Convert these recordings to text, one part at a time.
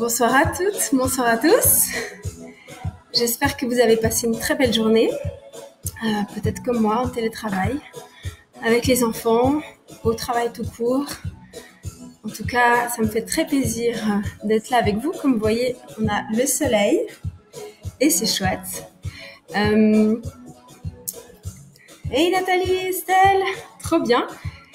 Bonsoir à toutes, bonsoir à tous. J'espère que vous avez passé une très belle journée, peut-être comme moi, en télétravail, avec les enfants, au travail tout court. En tout cas, ça me fait très plaisir d'être là avec vous. Comme vous voyez, on a le soleil et c'est chouette. Hey Nathalie, Estelle, trop bien.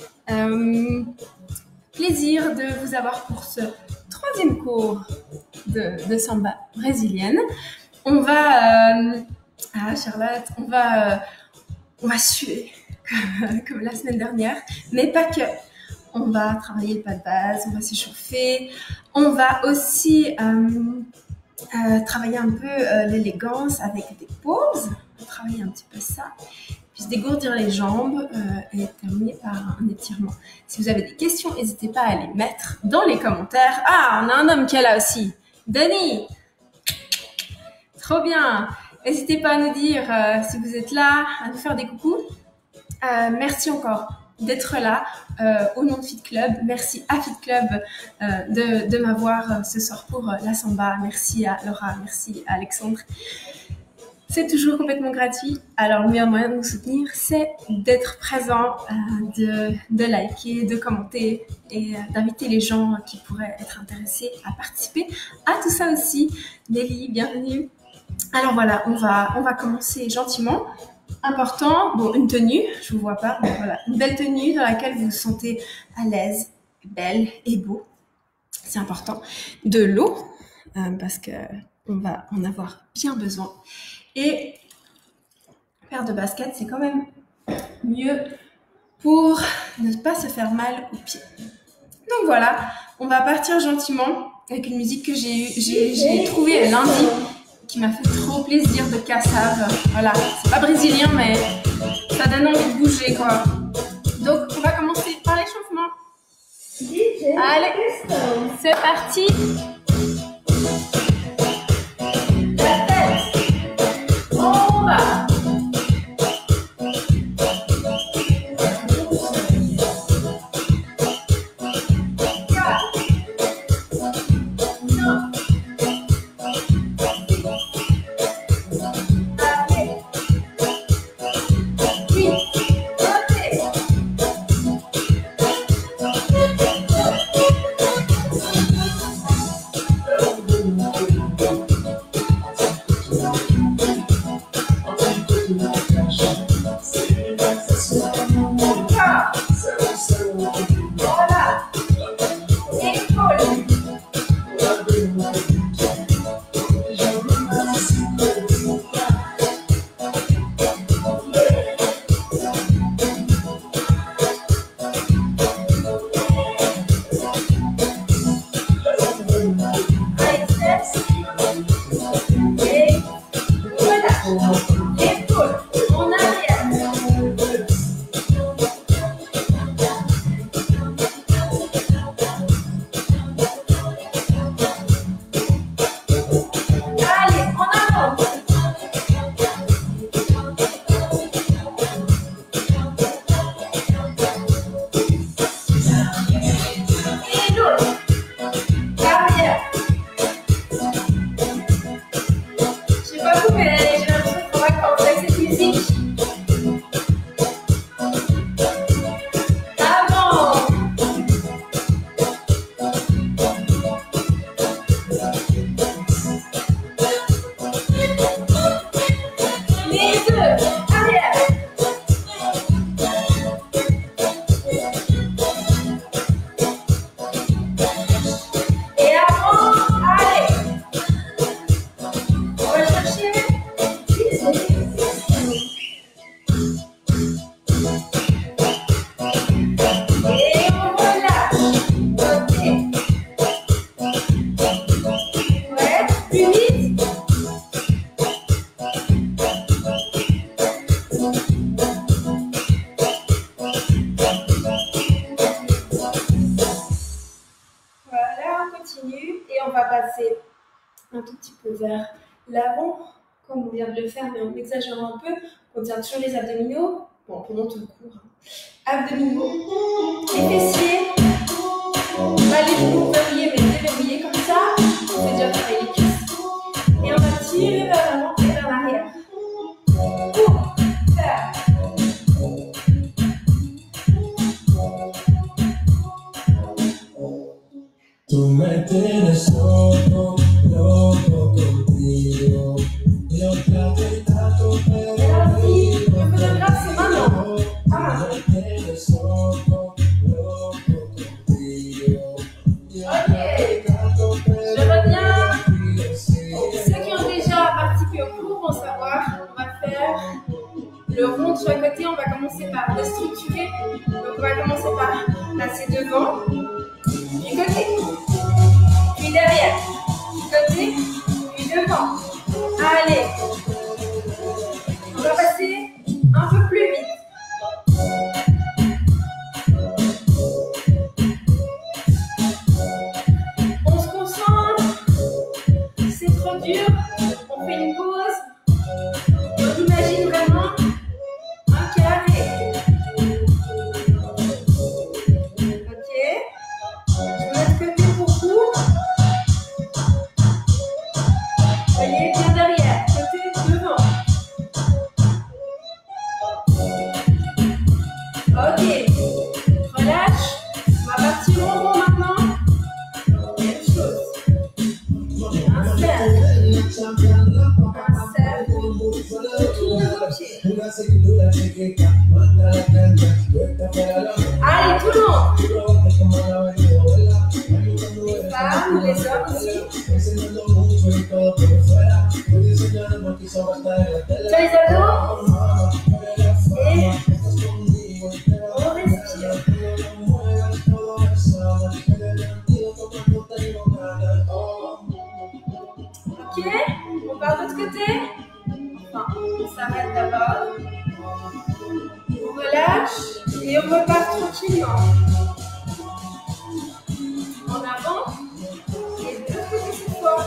Plaisir de vous avoir pour ce troisième cours de samba brésilienne. On va, Charlotte, on va suer comme la semaine dernière, mais pas que. On va travailler le pas de base, on va s'échauffer, on va aussi travailler un peu l'élégance avec des pauses, on va travailler un petit peu ça, puis se dégourdir les jambes et terminer par un étirement. Si vous avez des questions, n'hésitez pas à les mettre dans les commentaires. Ah, on a un homme qui est là aussi, Denis. Trop bien. N'hésitez pas à nous dire si vous êtes là, à nous faire des coucous. Merci encore d'être là au nom de Fit Club. Merci à Fit Club de m'avoir ce soir pour la samba. Merci à Laura, merci à Alexandre. C'est toujours complètement gratuit. Alors, le meilleur moyen de nous soutenir, c'est d'être présent, de liker, de commenter et d'inviter les gens qui pourraient être intéressés à participer à tout ça aussi. Nelly, bienvenue. Alors voilà, on va commencer gentiment. Important, bon, une tenue, je vous vois pas, mais voilà, une belle tenue dans laquelle vous vous sentez à l'aise, belle et beau. C'est important. De l'eau, parce que on va en avoir bien besoin. Et paire de baskets, c'est quand même mieux pour ne pas se faire mal aux pieds. Donc voilà, on va partir gentiment avec une musique que j'ai trouvée lundi, qui m'a fait trop plaisir, de Kassav. Voilà, c'est pas brésilien, mais ça donne envie de bouger, quoi. Donc, on va commencer par l'échauffement. Allez, c'est parti. La tête, on va. Un tout petit peu vers l'avant, comme on vient de le faire, mais en exagérant un peu. On tient toujours les abdominaux. Bon, pendant tout le cours. Abdominaux, les fessiers, pas les genoux verrouillés, mais déverrouillés comme ça. aussi, le photographe, c'est maman. Ah. Ok, je reviens. Ceux qui ont déjà participé au cours vont savoir, on va faire le rond de chaque côté. On va commencer par le structurer. Donc on va commencer par passer devant, puis côté, puis derrière, côté, puis devant. Allez, on va passer un peu plus vite. Dur, on fait une pause et on imagine vraiment un carré. Ok, je vais mettre côté pour vous. Voyez, bien derrière, côté devant. Ok, relâche. On va partir en rond maintenant. Même chose. Un cercle. Allez, tout le monde. Les femmes, les hommes aussi. Les ados. Et on respire. Ok, on part de l'autre côté. Enfin, on s'arrête d'abord. On relâche et on repart tranquillement. En avant et de l'autre côté cette fois.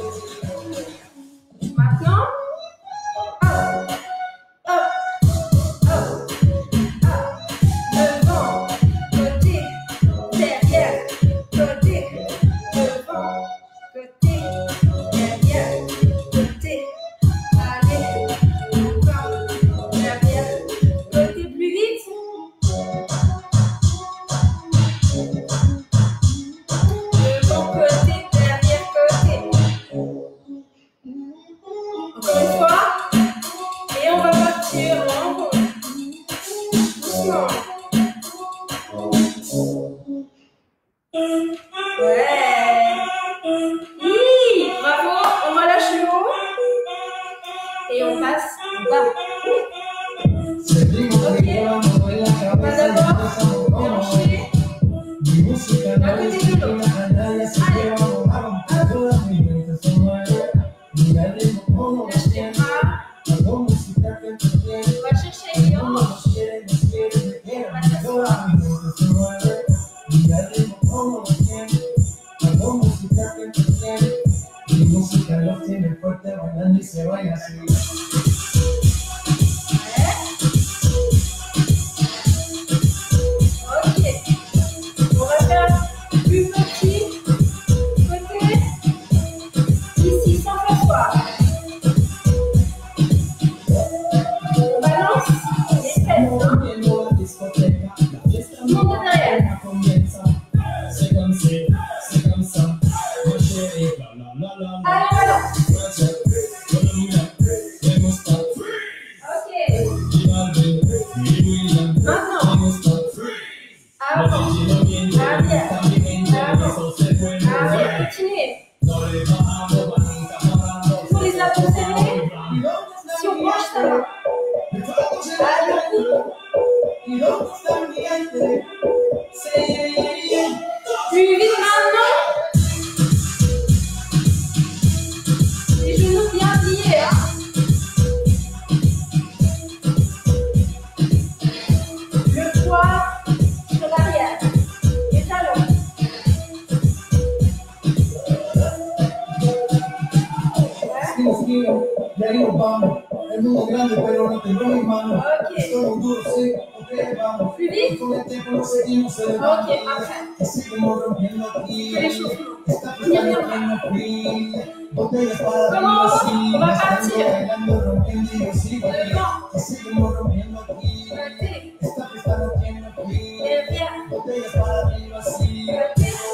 Maintenant, hop, hop, hop, hop. Devant, côté, derrière, côté, devant, côté, derrière, côté. Allez, encore, derrière, côté plus vite. Devant, côté, derrière, côté. Encore une fois. Et on va partir en rond. Doucement. Ouais. Oui, bravo. On relâche le haut. Et on passe bas. Ok. On va d'abord mélanger d'un côté de l'autre. Allez. Lâche les bras. On va chercher les hanches. On va s'asseoir. Ok. On va faire plus petit côté. Ici, sans s'asseoir. On balance les fesses. Tout le monde de derrière. Allez, balance. Ok. Maintenant. Avant. Arrière. Avant. Arrière. Continuez. Toujours les abdos serrés. Si on penche sa main. Plus vite maintenant. Les genoux bien pliés. Hein. Le poids sur l'arrière. Les talons. Ok. Plus vite. Ok, après. L'échauffement. Tenir bien droit. Comment on va partir? Devant. Côté. Derrière. Côté.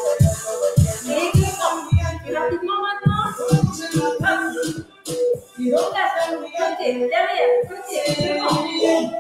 Et devant. Plus rapidement maintenant. Hop. Côté, derrière, côté, devant.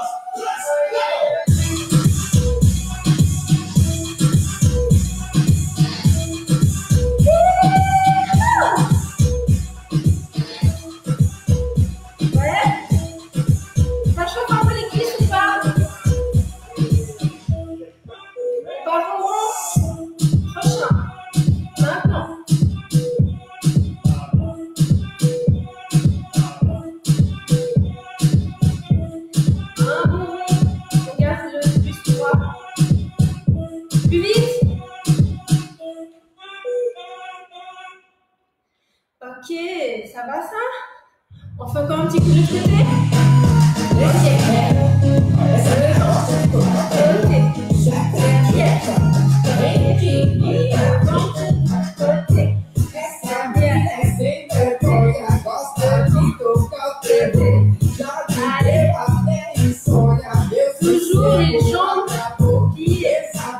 Ok, ça va ça? On fait encore un petit coup de côté? Toujours les jambes pliées.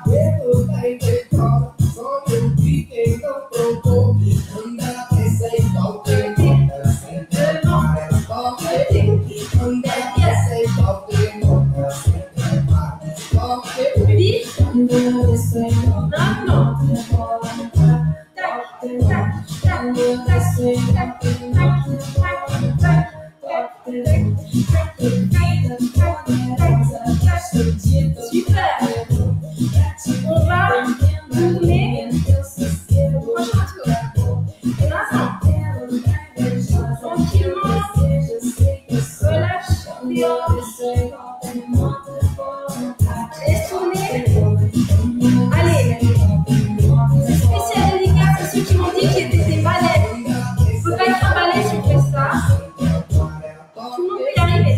Super. On va tourner. Prochain tour. Maintenant, tranquillement, relâche les hanches. Laisse tourner. Allez. Spécial délicat, c'est ceux qui m'ont dit qu'ils étaient balèzes. Il ne faut pas être balèze si on fait ça. Tout le monde peut y arriver.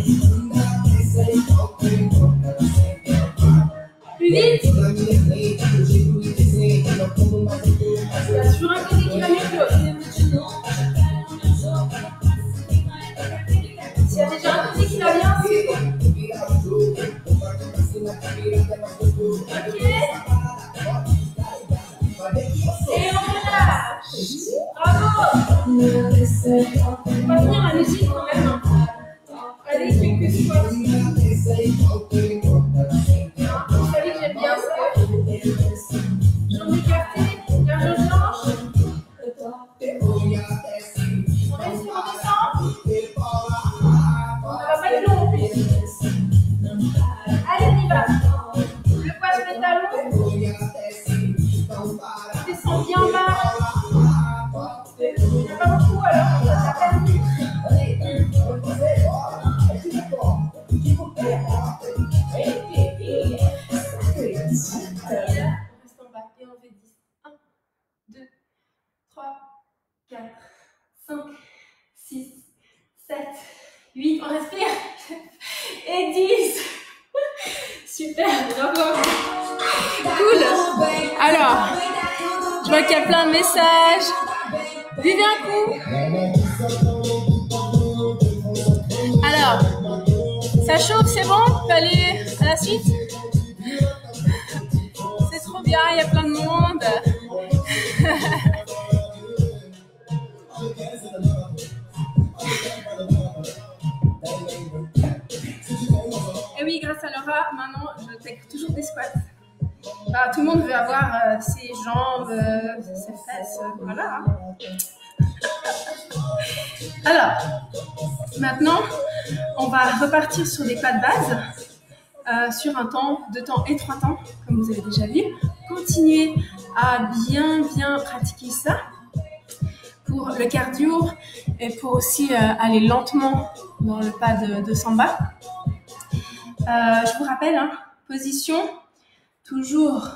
Plus vite. Il y a toujours un côté qui va mieux que l'autre. S'il y a déjà un côté qui va bien, c'est bon. Ok. Et on relâche. Bravo. On va finir la musique quand même. Allez, quelques squats. Vous savez que j'aime bien ça. Jambes écartées, la jambe blanche. On reste sur le sang. On ne va pas être long en plus. Allez, on y va. Le poids sur les talons. Descend bien bas. Il n'y en a pas beaucoup alors. On a perdu. On reste en bas et on fait 10. 1, 2, 3, 4, 5, 6, 7, 8. On respire. Et 10. Super, bravo. Cool. Alors, je vois qu'il y a plein de messages. Buvez un coup. Alors, ça chauffe, c'est bon? On peut aller à la suite? C'est trop bien, il y a plein de monde. Et oui, grâce à Laura, maintenant, je fais toujours des squats. Bah, tout le monde veut avoir ses jambes, ses fesses, voilà. Alors, maintenant, on va repartir sur des pas de base, sur un temps, 2 temps et 3 temps, comme vous avez déjà vu. Continuez à bien pratiquer ça pour le cardio et pour aussi aller lentement dans le pas de samba. Je vous rappelle, hein, position, toujours,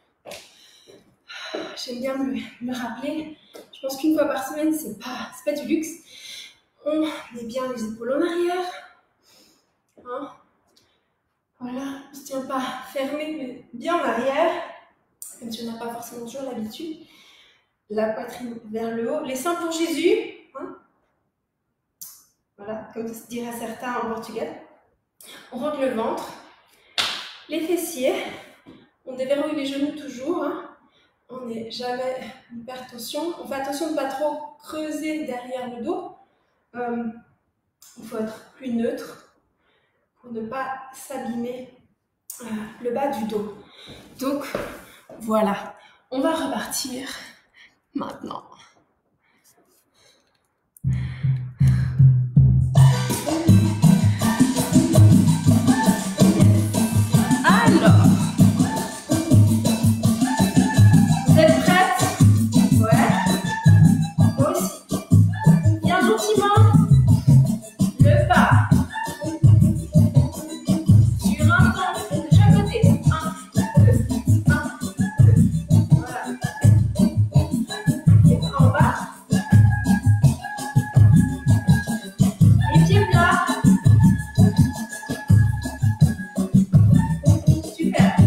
j'aime bien me rappeler, je pense qu'une fois par semaine, c'est pas du luxe. On met bien les épaules en arrière. Hein. Voilà, on ne se tient pas fermé, mais bien en arrière, comme si on n'a pas forcément toujours l'habitude. La poitrine vers le haut, les seins pour Jésus. Hein. Voilà, comme diraient certains en Portugal. On rentre le ventre, les fessiers, on déverrouille les genoux toujours. Hein. On n'est jamais hyper tension. On fait attention de ne pas trop creuser derrière le dos. il faut être plus neutre pour ne pas s'abîmer le bas du dos. Donc voilà, on va repartir maintenant. Alors, vous êtes prêtes? Ouais. Moi aussi. Bien gentiment, le pas. Sur un temps de chaque côté. 1, 2, 1, 2. Voilà. Les bras en bas. Les pieds plats. Super.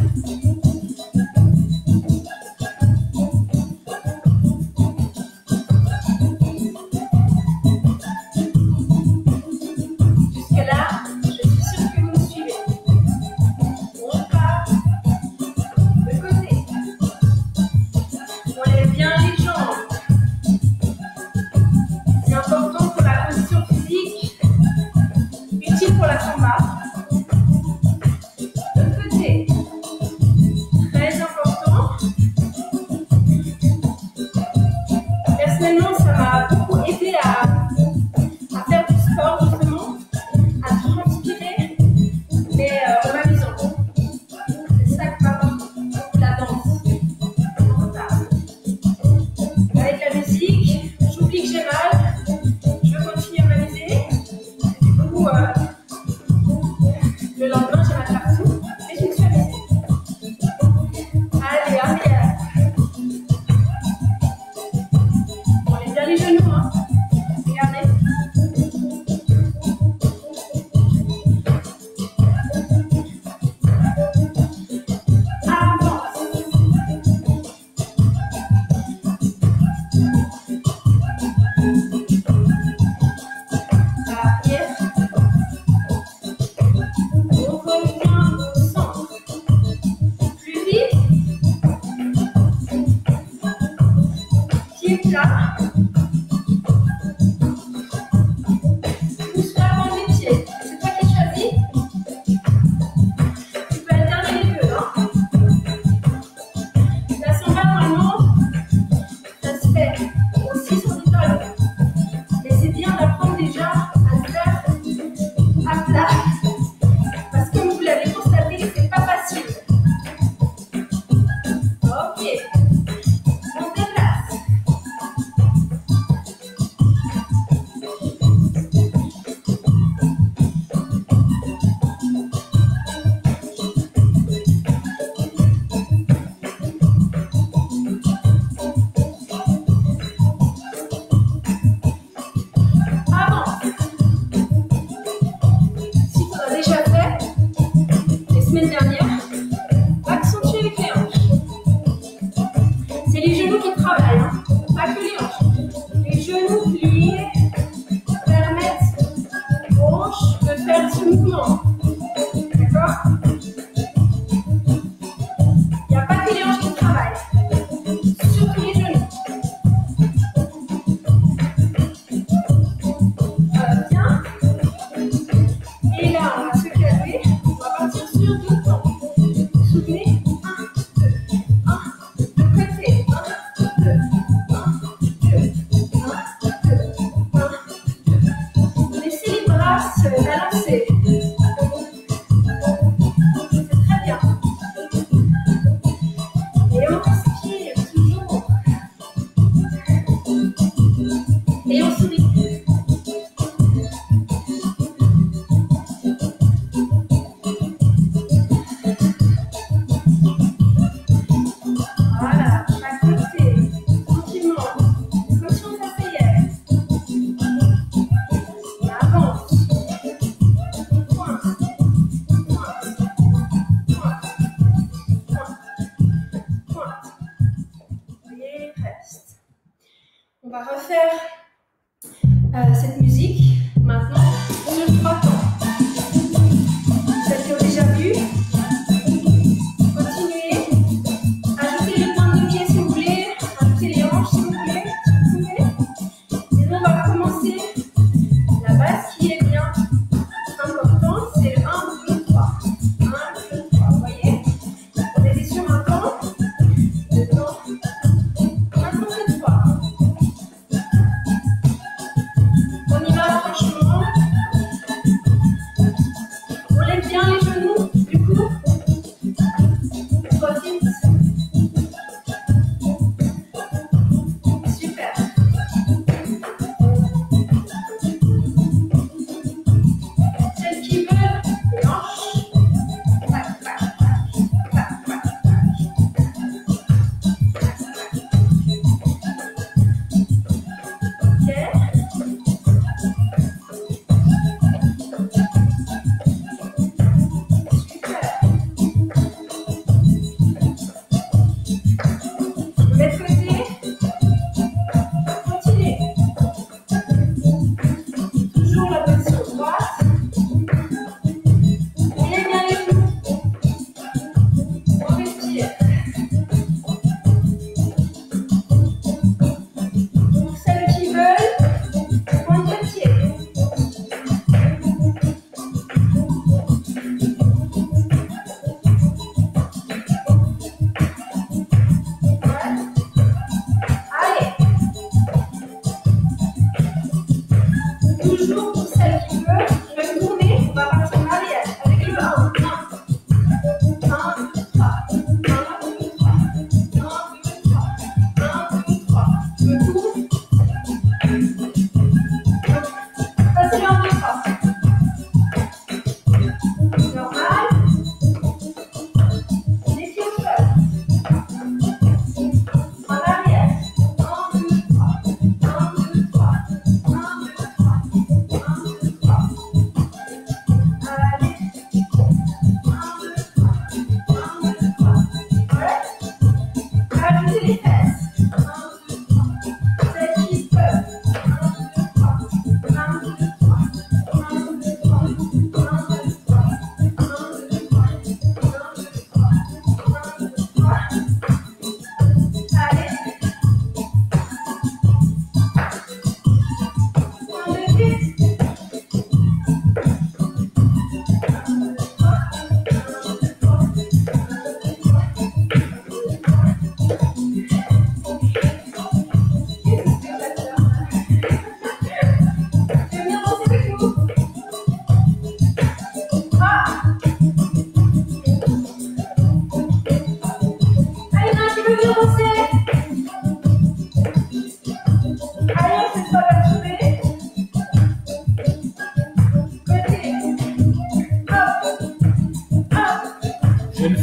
Jusque-là, je suis sûre que vous me suivez. On part de côté. On lève bien les jambes. C'est important pour la condition physique, utile pour la samba. De côté. Très important. Personnellement, ça m'a beaucoup aidé à faire du sport, justement, à transpirer, mais en m'amusant. C'est ça que m'apporte la danse. Avec la musique, j'oublie que j'ai mal, je veux continuer à m'amuser. Du coup, le lendemain, j'ai mal partout, mais je me suis amusée. Allez, allez. On lève bien les genoux, hein. Regardez. Avance. Arrière. On revient au centre. Plus vite. Pied plat. Pousse vraiment les pieds. C'est toi qui choisis. Tu peux alterner les deux, hein. La samba, normalement, ça se fait aussi sur du talon. Mais c'est bien d'apprendre déjà à se faire à plat. Parce que comme vous l'avez constaté, c'est pas facile. Ok. On se déplace. Avance. Si tu as déjà fait les semaines dernières, accentuer avec les hanches. C'est les genoux qui travaillent, hein, pas que les hanches. Les genoux pliés permettent aux hanches de faire ce mouvement. D'accord? Il n'y a pas que les hanches qui travaillent, surtout les genoux. Bien. Et là, on va se calmer. On va partir sur deux temps. Souvenez, 1, 2, 1, de côté. 1, 2, 1, 2, 1, 2, 1, 2. Laissez les bras se balancer. C'est très bien. Et on respire toujours. Et on sourit. Voilà, chaque côté, tranquillement, comme si on s'asseyait. Et avance. Point.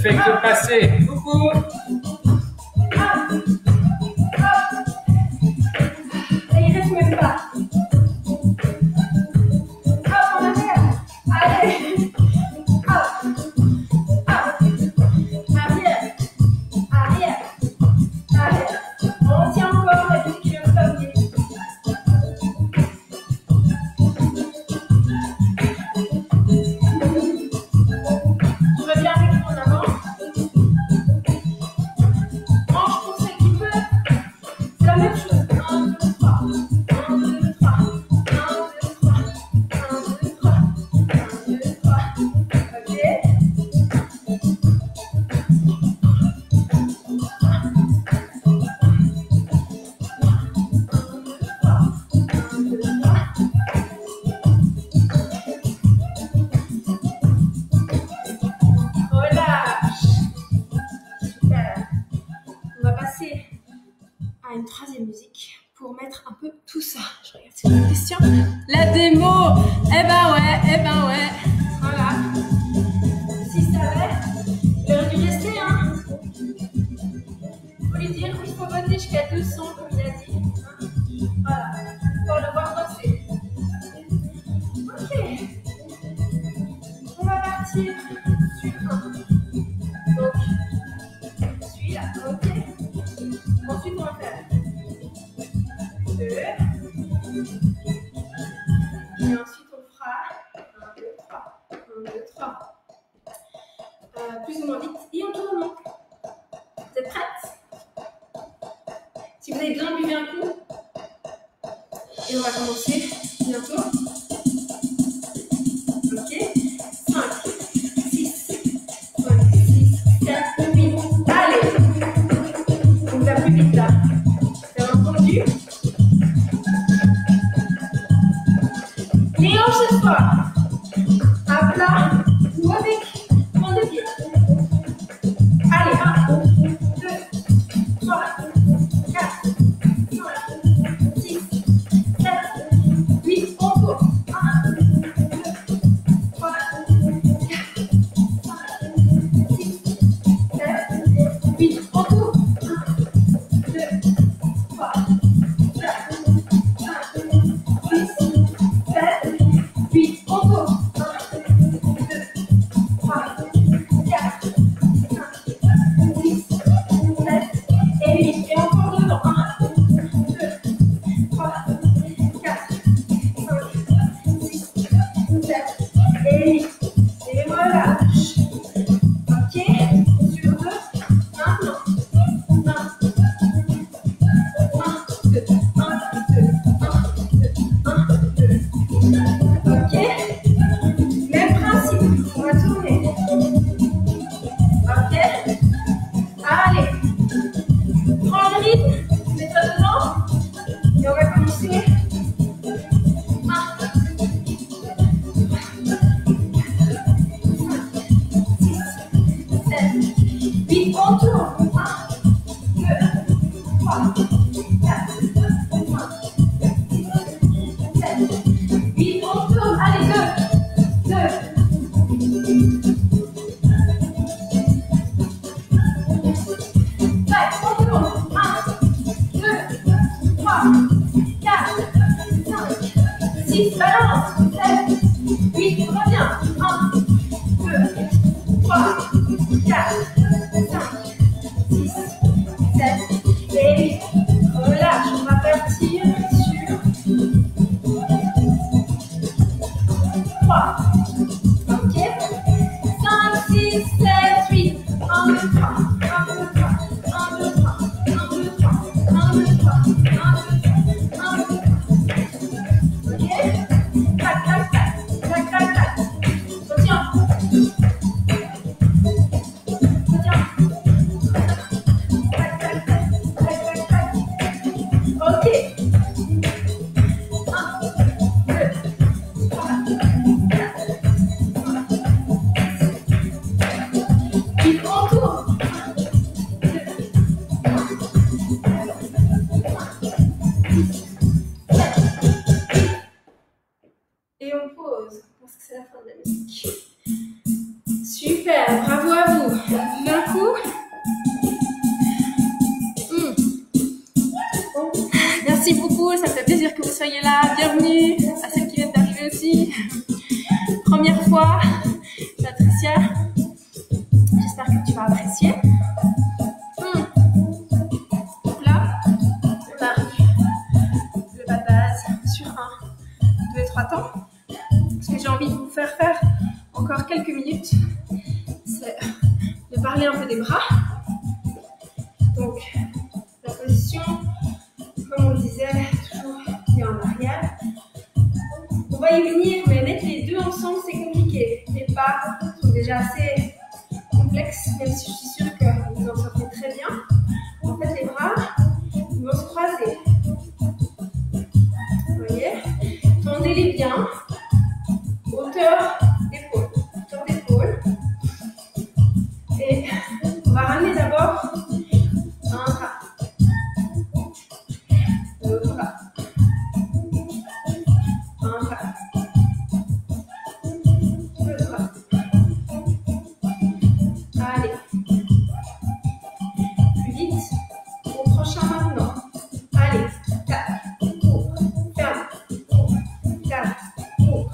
fais que passer. Coucou. Et il reste même pas. Hop, en arrière. Allez. Hop. Hop. Arrière. Arrière. Arrière. On tient encore la musique qui vient de s'appuyer. Je reviens avec vous en avant. Hanche pour celle qui peut. C'est la même chose. 1, 2, 3. 1, 2, 3. 1, 2, 3. 1, 2, 3. 1, 2, 3. Ok. Relâche. Super. On va passer à une troisième musique pour mettre un peu tout ça. Je regarde si j'ai une question. La démo. Eh ben ouais. Voilà. Si ça va, il aurait dû rester, hein. Faut lui dire qu'il faut voter jusqu'à 200, comme il a dit. Hein. Voilà. Pour le voir danser. Ok. On va partir sur un. Donc, celui-là, ok. Ensuite, on va faire 2. Et ensuite, on fera 1, 2, 3. 1, 2, 3. Plus ou moins vite. Et on tourne. Vous êtes prêtes? Si vous avez besoin, buvez un coup. Et on va commencer bientôt. Ok. 5, 6, 5, 6, 7, 8. Allez. On va plus vite là. Vous avez entendu? Les hanches cette fois. À plat ou avec pointe de pied. Allez, 1, 2, 3, 4, 5, 6, 7, 8. On court. 1, 2, 3, 4, 5, 6, 7, 8. On court. 1, 2, 3, 4, 5, 6, 7, 8. On court. 1, 2, 3, 4, 5, 6, 7 et 8. Et encore devant. 1, 2, 3, 4, 5, 6, 7 et 8. Et relâche. Ok. Sur 2. Maintenant. 1, 2, 1, 2, 1, 2, 1, 2. Ok. Même principe. On va tourner. Ok. Allez. Prends le rythme. Mets-toi dedans. Et on va commencer. 1, 6, 7, 8. On tourne. 1, 2, 3, 4, 5, 6, 7, 8. On tourne. Allez, 2, 2. Ouais, on tourne. 1, 2, 3, 4, 5, 6. Balance. 7, 8. Reviens. 1, 2, 3, 4, 5, 6, 7 et 8. Relâche. On va partir sur 3. Ok. 5, 6, 7, 8. 1, 2, 3. 1, 2, 3. 1, 2, 3. 1, 2, 3. 1, 2, 3. 1, 2, 3. 1, 2, 3. Ok. Tac, tac, tac. Tac, tac, tac. Retiens. Retiens. Tac, tac, tac. Tac, tac, tac. Ok. 1, 2, 3, 4, 5, 8. On tourne. 1, 2, 3, 4, 5, 6, 7. Et on pause parce que c'est la fin de la musique. Super, bravo à vous. D'un coup. Merci beaucoup, ça me fait plaisir que vous soyez là. Bienvenue à celles qui viennent d'arriver aussi. Première fois, Patricia. J'espère que tu vas apprécier. Donc là, on arrive le bas de base sur 1, 2 et 3 temps. Ce que j'ai envie de vous faire encore quelques minutes, c'est de parler un peu des bras. Donc, la position, comme on le disait, toujours pied en arrière. On va y venir, mais mettre les deux ensemble, c'est compliqué. Les pas sont déjà assez complexes, même si je suis sûre que vous en sortez très bien. En fait, les bras ils vont se croiser. Vous voyez? Tendez-les bien. Hauteur d'épaule. Hauteur d'épaule. Et on va ramener d'abord un bras. L'autre bras. Un bras. L'autre bras. Allez. Plus vite. Au prochain maintenant. Allez. Tac. Cours. Ferme. Cours. Tac. Cours.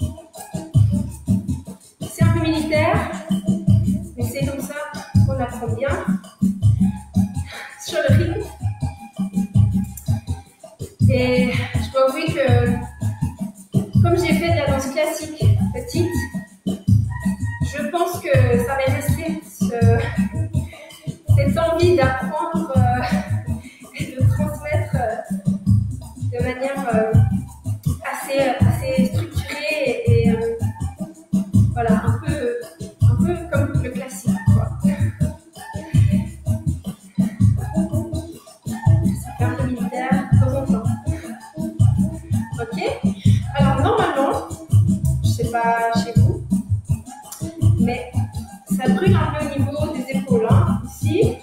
C'est un peu militaire. Mais c'est comme ça qu'on apprend bien. Sur le rythme. Et je dois avouer que, comme j'ai fait de la danse classique petite, je pense que ça m'est resté cette envie d'apprendre et de transmettre de manière assez structurée et voilà, un peu comme le classique, quoi. Ça fait un peu militaire de temps en temps. Ok? Alors normalement, je sais pas chez vous, mais ça brûle un peu au niveau des épaules, hein, ici.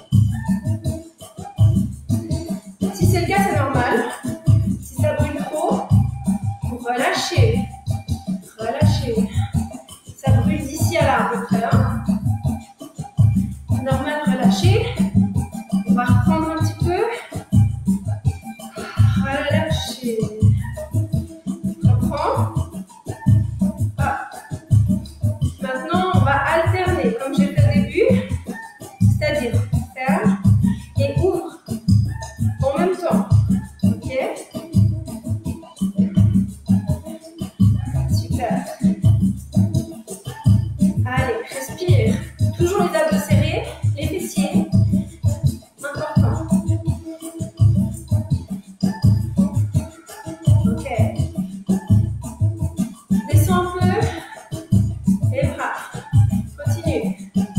Si c'est le cas, c'est normal. Si ça brûle trop, vous relâchez. Relâchez. Ça brûle d'ici à là à peu près. Hein. Normal, relâchez. On va reprendre un petit peu. Relâchez. Reprends. Ah. Maintenant, on va alterner comme j'ai fait au début. C'est-à-dire ferme et ouvre en même temps. Ok? Super. Allez, respire. Toujours les abdos serrés, les fessiers. Important. Ok. Descends un peu. Les bras. Continue.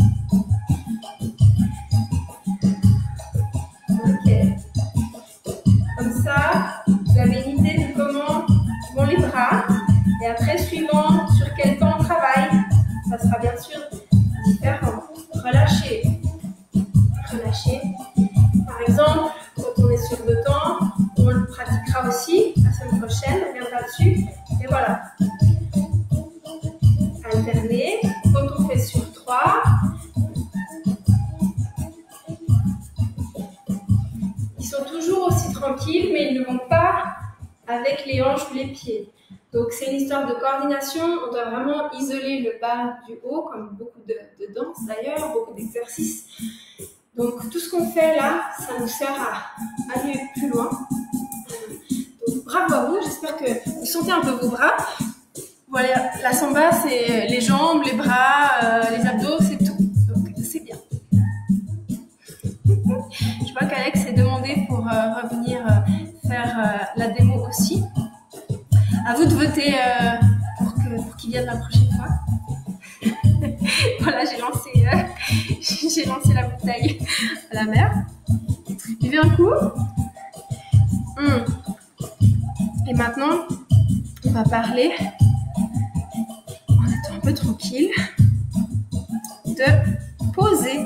Ok. Comme ça, vous avez une idée de comment vont les bras. Et après, suivant sur quel temps on travaille, ça sera bien sûr différent. Relâchez. Relâchez. Par exemple, quand on est sur 2 temps, on le pratiquera aussi la semaine prochaine, on reviendra dessus. Et voilà. Alterner. Quand on fait sur 3, ils sont toujours aussi tranquilles, mais ils ne vont pas avec les hanches ou les pieds. Donc c'est une histoire de coordination, on doit vraiment isoler le bas du haut, comme beaucoup de danse d'ailleurs, beaucoup d'exercices. Donc tout ce qu'on fait là, ça nous sert à aller plus loin. Donc bravo à vous, j'espère que vous sentez un peu vos bras. Voilà, la samba c'est les jambes, les bras, les abdos, c'est tout. Donc c'est bien. Je vois qu'Alex est demandé pour revenir faire la démo aussi. À vous de voter pour qu'il vienne la prochaine fois. Voilà, j'ai lancé la bouteille à la mer. Buvez un coup. Et maintenant, on va parler, en étant un peu tranquille, de poser.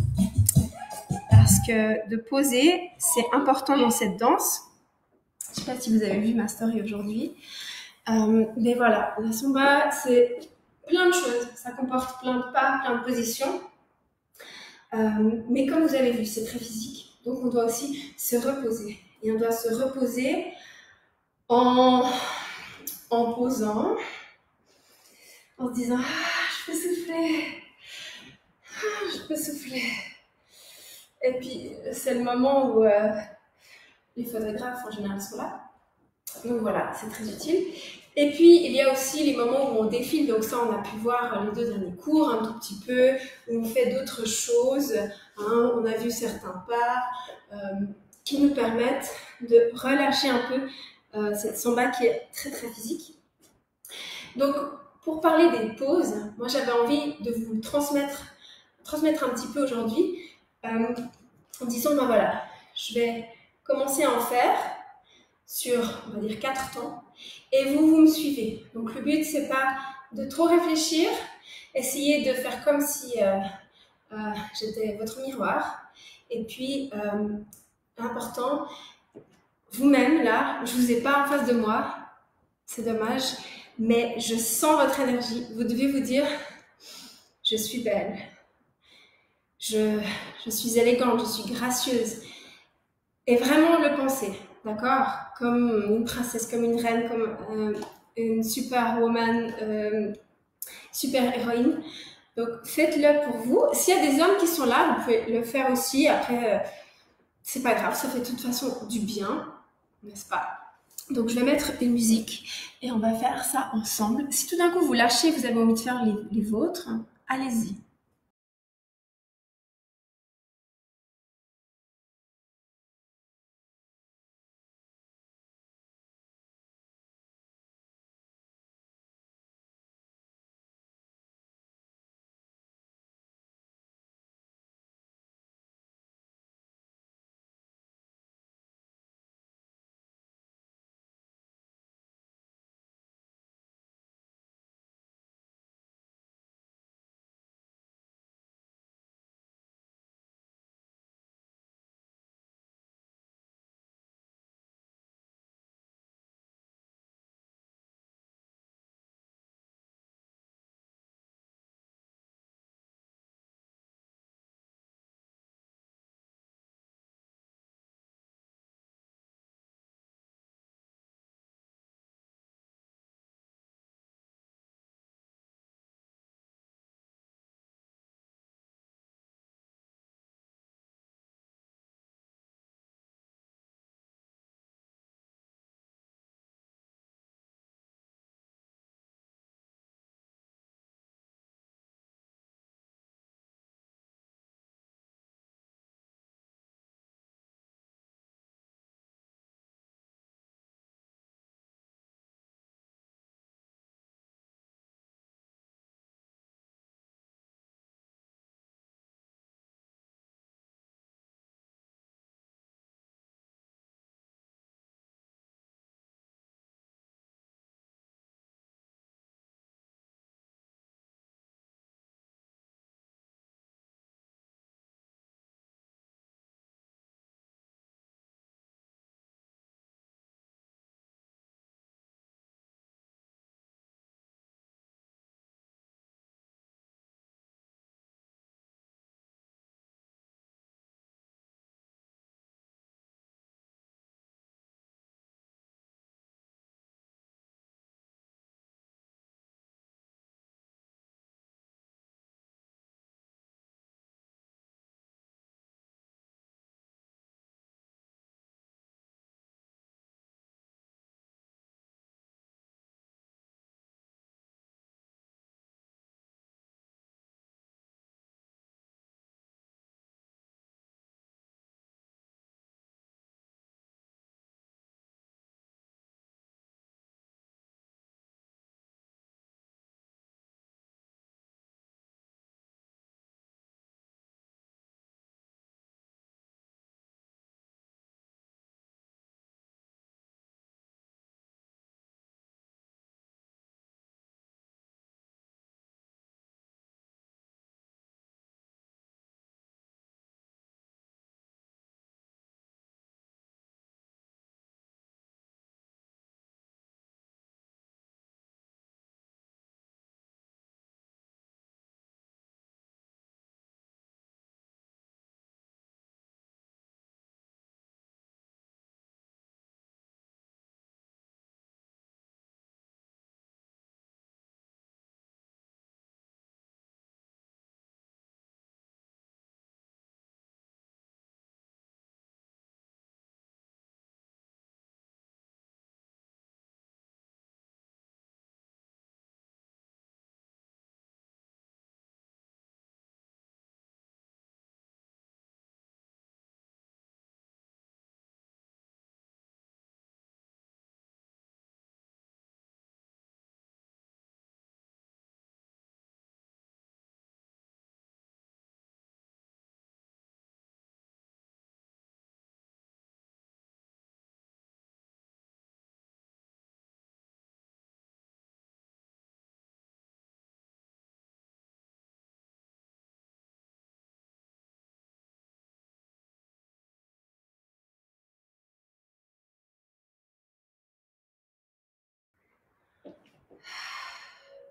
Parce que de poser, c'est important dans cette danse. Je ne sais pas si vous avez vu ma story aujourd'hui. Mais voilà, la samba, c'est plein de choses. Ça comporte plein de pas, plein de positions. Mais comme vous avez vu, c'est très physique. Donc on doit aussi se reposer. Et on doit se reposer en, en posant, en se disant je peux souffler, je peux souffler. Et puis c'est le moment où les photographes en général sont là. Donc voilà, c'est très utile. Et puis, il y a aussi les moments où on défile. Donc ça, on a pu voir les 2 derniers cours un tout petit peu, où on fait d'autres choses. Hein. On a vu certains pas qui nous permettent de relâcher un peu cette samba qui est très très physique. Donc, pour parler des pauses, moi j'avais envie de vous transmettre un petit peu aujourd'hui en disant, ben voilà, je vais commencer à en faire sur, on va dire, 4 temps, et vous me suivez. Donc le but, c'est pas de trop réfléchir, essayez de faire comme si j'étais votre miroir, et puis, important, vous-même, là, je vous ai pas en face de moi, c'est dommage, mais je sens votre énergie. Vous devez vous dire, je suis belle, je suis élégante, je suis gracieuse, et vraiment le penser. D'accord? Comme une princesse, comme une reine, comme une superwoman, super héroïne. Donc faites-le pour vous. S'il y a des hommes qui sont là, vous pouvez le faire aussi. Après, c'est pas grave, ça fait de toute façon du bien, n'est-ce pas? Donc je vais mettre une musique et on va faire ça ensemble. Si tout d'un coup vous lâchez, vous avez envie de faire les vôtres, allez-y.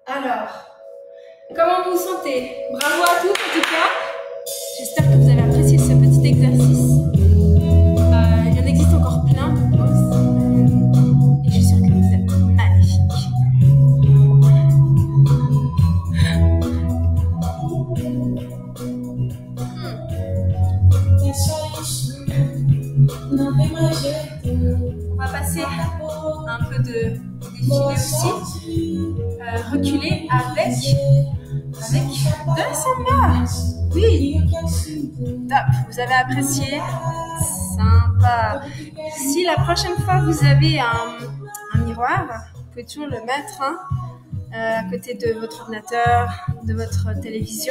Alors, comment vous vous sentez? Bravo à tous en tout cas. J'espère que vous avez apprécié ce petit exercice. Il y en existe encore plein, je pense. Et je suis sûre que vous êtes magnifiques. On va passer un peu de défilé aussi. Reculer avec de la samba. Oui, top, vous avez apprécié. Sympa. Si la prochaine fois vous avez un miroir, vous pouvez toujours le mettre à côté de votre ordinateur, de votre télévision,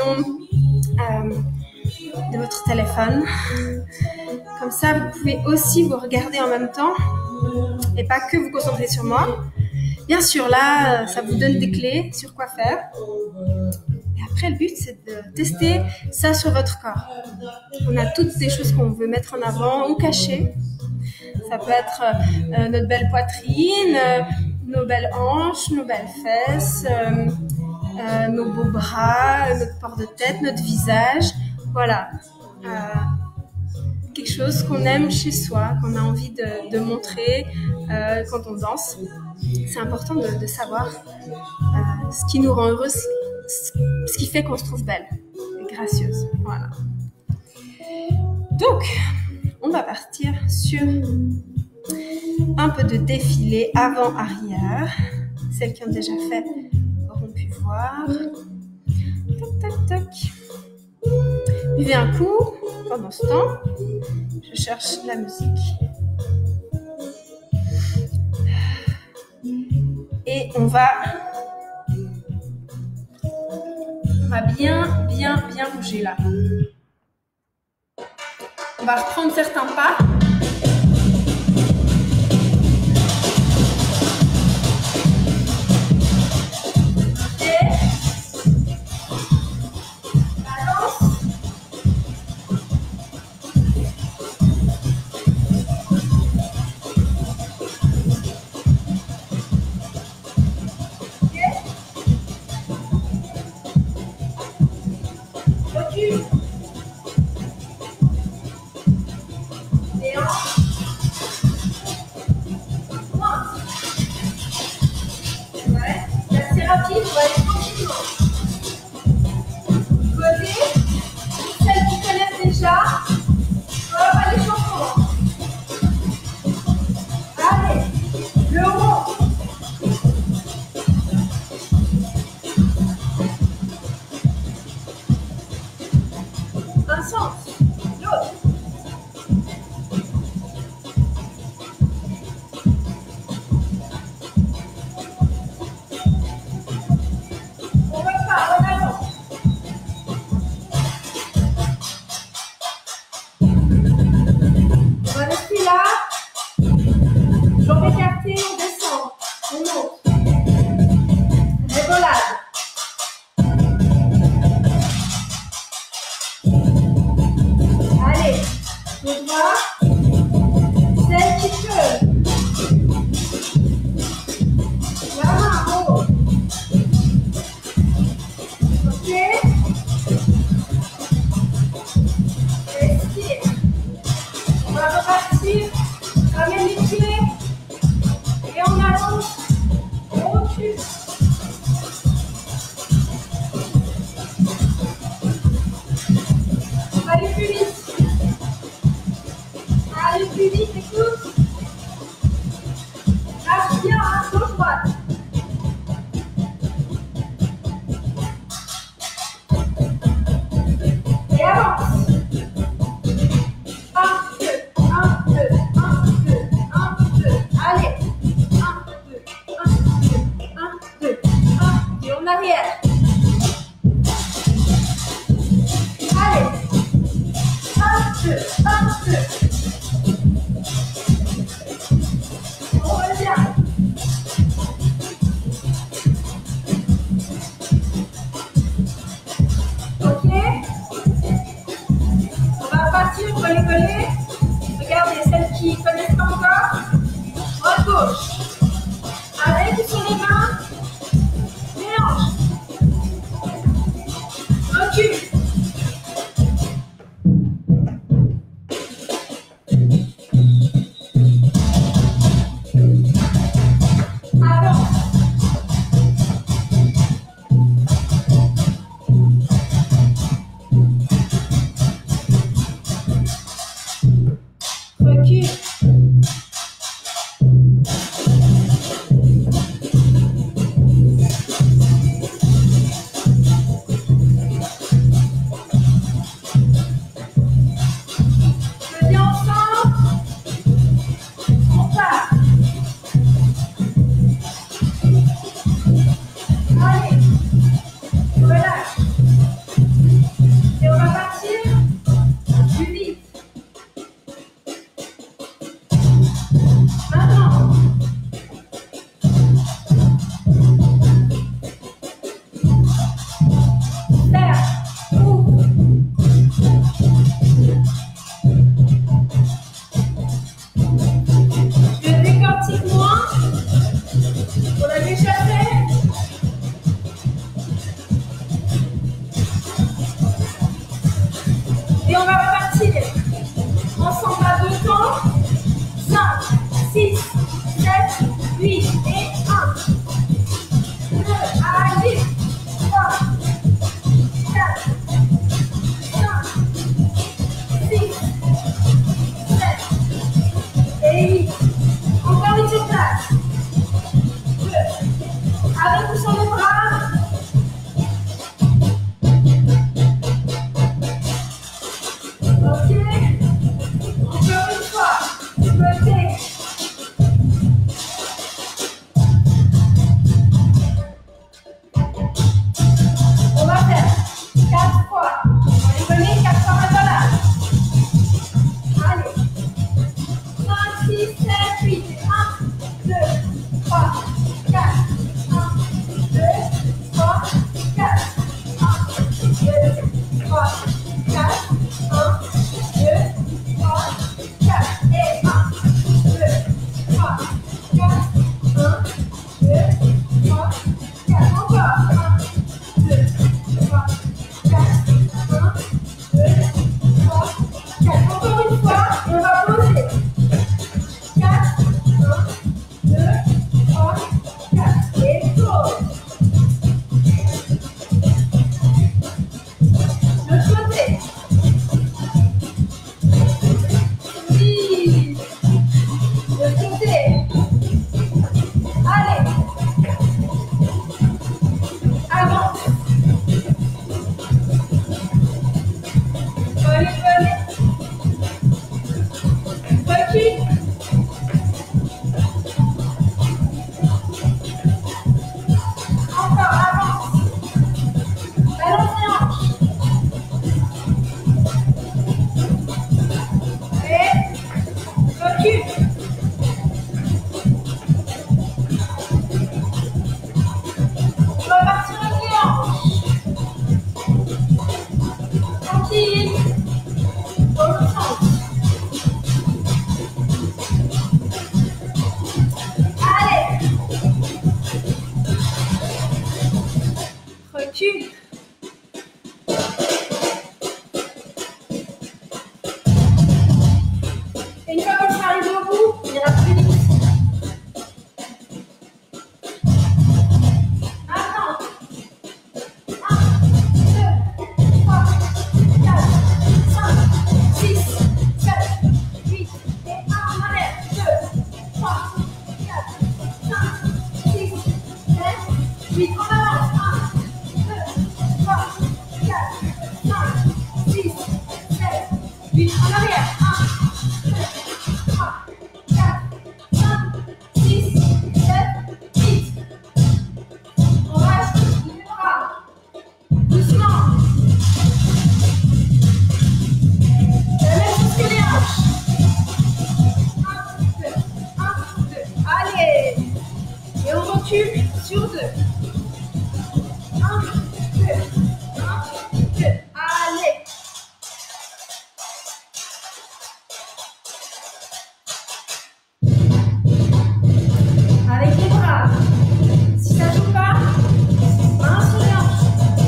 de votre téléphone. Comme ça, vous pouvez aussi vous regarder en même temps et pas que vous concentrer sur moi. Bien sûr, là, ça vous donne des clés sur quoi faire. Et après, le but, c'est de tester ça sur votre corps. On a toutes des choses qu'on veut mettre en avant ou cacher. Ça peut être notre belle poitrine, nos belles hanches, nos belles fesses, nos beaux bras, notre port de tête, notre visage. Voilà. Quelque chose qu'on aime chez soi, qu'on a envie de montrer quand on danse. C'est important de savoir ce qui nous rend heureuse, ce qui fait qu'on se trouve belle et gracieuse. Voilà. Donc, on va partir sur un peu de défilé avant-arrière. Celles qui ont déjà fait auront pu voir. Tac, tac, tac. Buvez un coup pendant ce temps. Je cherche la musique. Et on va bien bouger là. On va reprendre certains pas. Rapide, on va aller tranquillement. Côté, celles qui connaissent déjà, hop, allez, changement. Allez, le rond. Un sens, l'autre. Celle qui peut. La main en haut. Ok. Respire. On va repartir. Ramène les pieds. Et on avance. On recule. On va aller plus vite. Allez plus vite, écoute. Marche bien, hein, gauche-droite. Et avance. 1, 2, 1, 2, 1, 2, 1, 2. Allez. 1, 2, 1, 2, 1, 2, 1, 2. En arrière. Allez. 1, 2, 1, 2. Coller. Regardez, celles qui ne connaissent pas encore. Droite, gauche. Avec ou sur les mains. Les hanches. recule. Et une fois qu'on sera arrivé au bout, on ira plus vite. Attends. 1, 2, 3, 4, 5, 6, 7, 8, et 1 en arrière. 2, 3, 4, 5, 6, 7, 8, en avant. 1, 2, 3, 4, 5, 6, 7, 8, en arrière. 1, 2, 3, 4, 5, 6, 7, 8. On reste les bras. Doucement. La même chose que les hanches. 1, 2, 1, 2. Allez. Et on recule sur 2. 1, 2, 1, 2. Allez. Avec les bras. Si ça joue pas, main sur les hanches.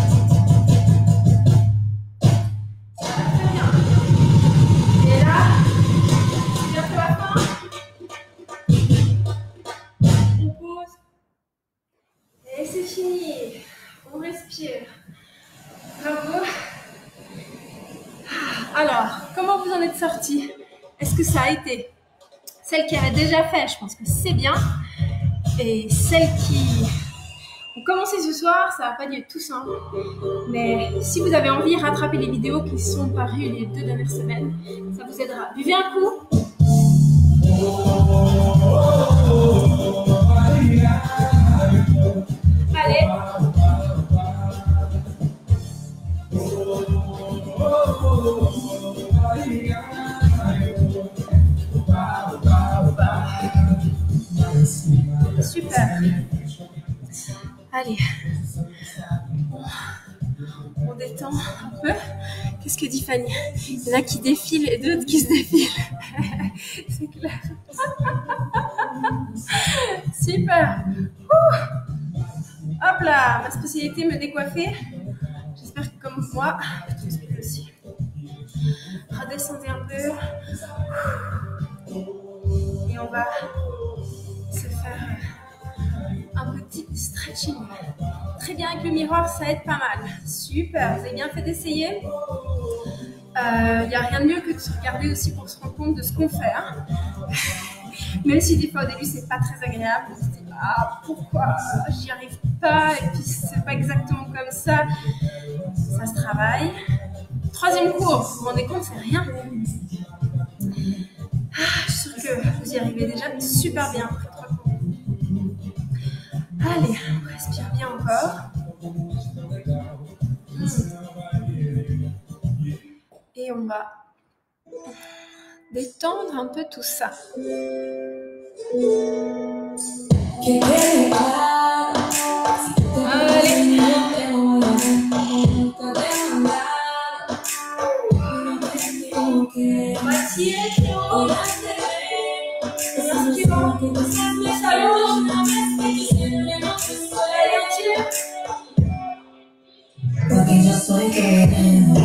Ça va très bien. Et là, c'est bientôt la fin. On pose. Et c'est fini. On respire. Bravo. Alors, comment vous en êtes sortis? Est-ce que ça a été? Celle qui avait déjà fait, je pense que c'est bien. Et celles qui ont commencé ce soir, ça va pas dû être tout simple. Mais si vous avez envie, rattrapez les vidéos qui sont parues les 2 dernières semaines. Ça vous aidera. Buvez un coup. Allez. Super. Allez. On détend un peu. Qu'est-ce que dit Fanny? Il y en a qui défilent et d'autres qui se défilent. C'est clair. Super. Hop là, ma spécialité, me décoiffer. J'espère que comme moi, vous transpirez aussi. Redescendez un peu. Et on va se faire un petit stretching. Très bien, avec le miroir, ça aide pas mal. Super, vous avez bien fait d'essayer. Il n'y a rien de mieux que de se regarder aussi pour se rendre compte de ce qu'on fait. Hein. Même si des fois au début c'est pas très agréable, on se dit ah pourquoi j'y arrive pas et puis c'est pas exactement comme ça. Ça se travaille. 3e cours, vous vous rendez compte, c'est rien. Je suis sûre que vous y arrivez déjà super bien après 3 cours. Allez, on respire bien encore. Et on va détendre un peu tout ça. Allez. Moitié. Porque yo soy queriendo.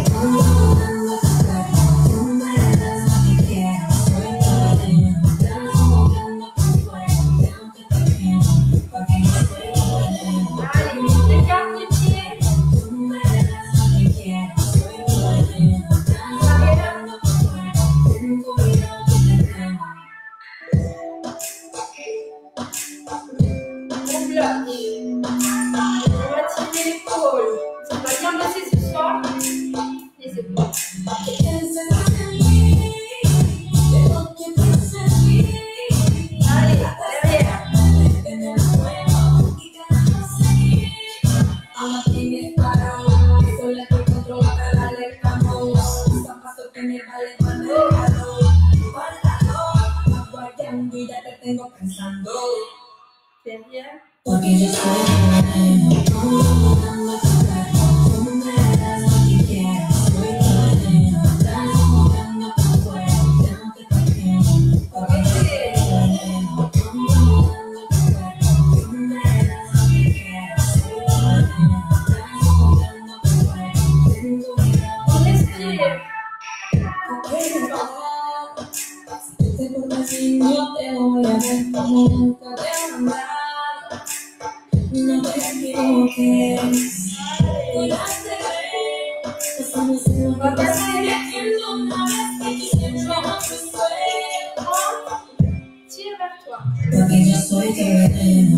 Porque yo soy No te voy a ver como nunca te he amado. No te equivoques. Cuídate de esa misión que te sigue viendo una vez que tú siempre no te suelto. Tire vers toi. Porque yo soy tu veneno.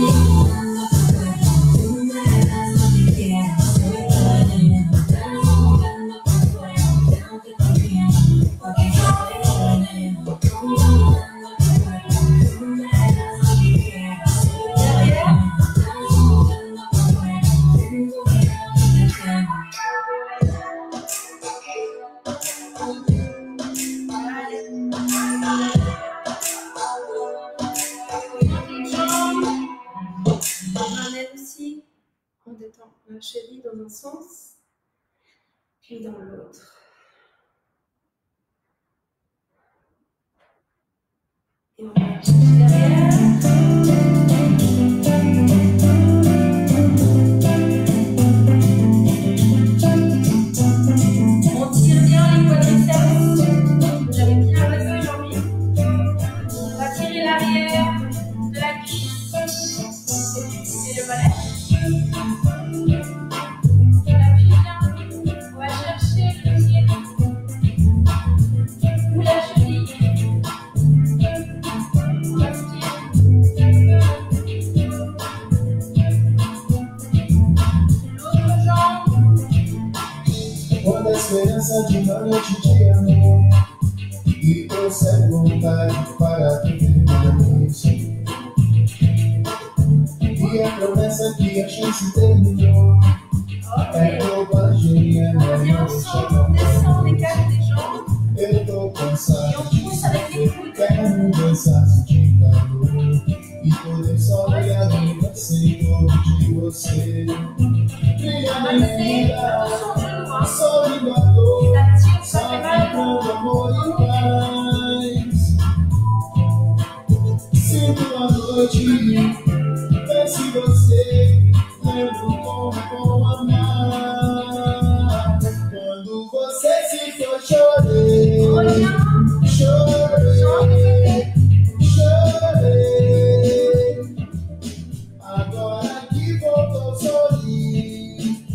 Tú me das lo que quieras. Soy tu veneno. Transmutando por fuera. Quiero que te entiendas. Porque yo soy tu veneno. Transmutando por fuera. Tú me das lo que quieras. Soy tu veneno. Transmutando por fuera. Tengo que te entiendas. On amène aussi, on détend la cheville dans un sens, puis dans l'autre. Et on va lâcher derrière. On tire bien les quadriceps. Vous avez bien avancé aujourd'hui. On va tirer l'arrière de la cuisse et le mollet. On appuie bien. On va chercher le pied ou la cheville. On va se l'autre jambe. Quando a esperança de uma noite de amor e trouxer vontade para viver mais. E a promessa que a chance terminou é bobagem, é On revient melhor ensemble, on descend les câbles des jambes Eu tô et on cansado, pousse avec les coudes. quero dançar, sentir calor e poder só olhar vida sem todo de você. On va laisser attention au genou, hein. Só me matou. Ça tire, ça Só fait mal. ficando amor e paz. Sinto a noite, pense você, lembro como amar. Quando você se for, chorei, On revient, chorei, chorei. Agora que voltou, sorri,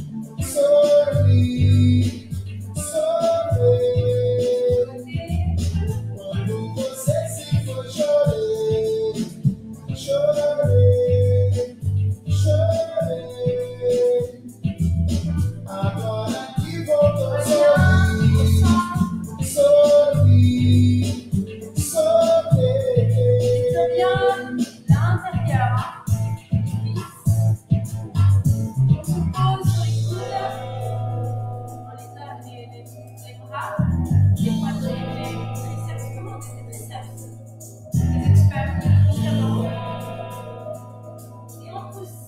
sorri, sorri. Quando você se for, chorei, chorei, chorei. Agora que voltou, sorri, sorri, sorri. c'est bien l'intérieur. On se pose sur les coudes, on les a les bras, les poignets, les triceps. Comment on dit les triceps? Les experts, vraiment. Et on pousse.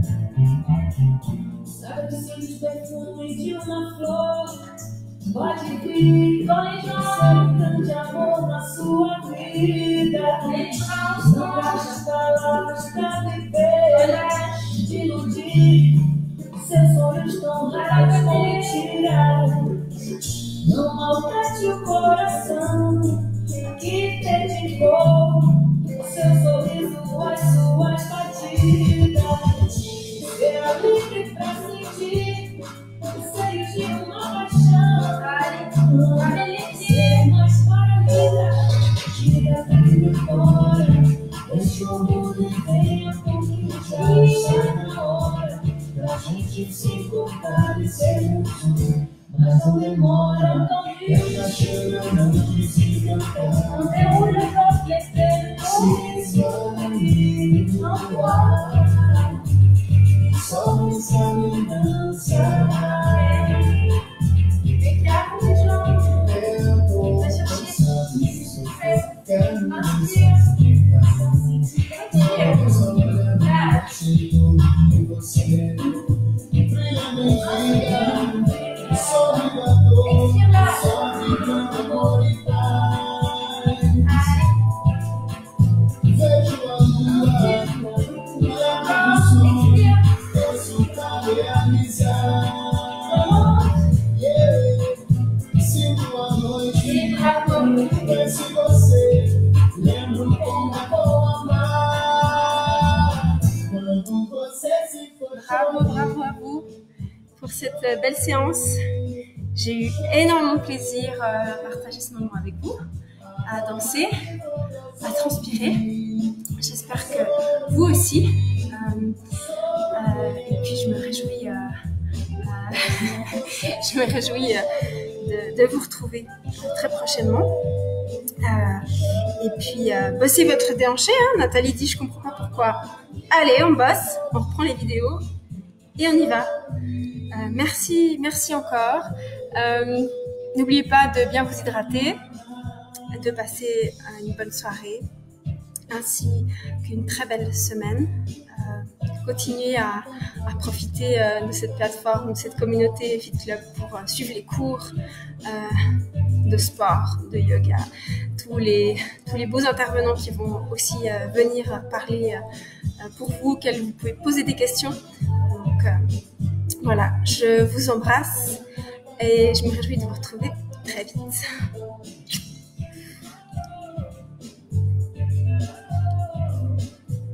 Sabe que seus perfumes de uma flor pode vir com um grande amor na sua vida. Les bras Não ensemble. gaste palavras pra viver, te iludir. Seus sonhos tão raros com mentira. Não maltrate o coração que dedicou seu sorriso às suas batidas. Seja livre pra sentir o seio de uma paixão. Ser mais para a vida. Tira daqui fora. Deixa o mundo e venha conquistar. Sai na hora pra gente se fortalecer junto. Mas não demora. Eu já chorando de se cantar. Não derruba refletir. Se esvai, Não pode. só me sabe dançar. Écart les jambes. Eu tô Va chercher. cansado de sofrer, quero dançar. Retire. Eu só olhando sem tudo de você. Brilha minha vida, só me dá dor, só me dá amor e paz. Vejo a lua, lembro do sol, penso pra realizar. Yeah. Sinto a noite, penso em você, lembro pour cette belle séance. J'ai eu énormément de plaisir à partager ce moment avec vous, à danser, à transpirer. J'espère que vous aussi. Et puis je me réjouis, de vous retrouver très prochainement. Et puis bossez votre déhanché. Nathalie dit je comprends pas pourquoi. Allez, on bosse, on reprend les vidéos et on y va. Merci encore. N'oubliez pas de bien vous hydrater, de passer une bonne soirée, ainsi qu'une très belle semaine. Continuez à profiter de cette plateforme, de cette communauté Fit Club pour suivre les cours de sport, de yoga, tous les beaux intervenants qui vont aussi venir parler pour vous, auxquels vous pouvez poser des questions. Donc voilà, je vous embrasse et je me réjouis de vous retrouver très vite.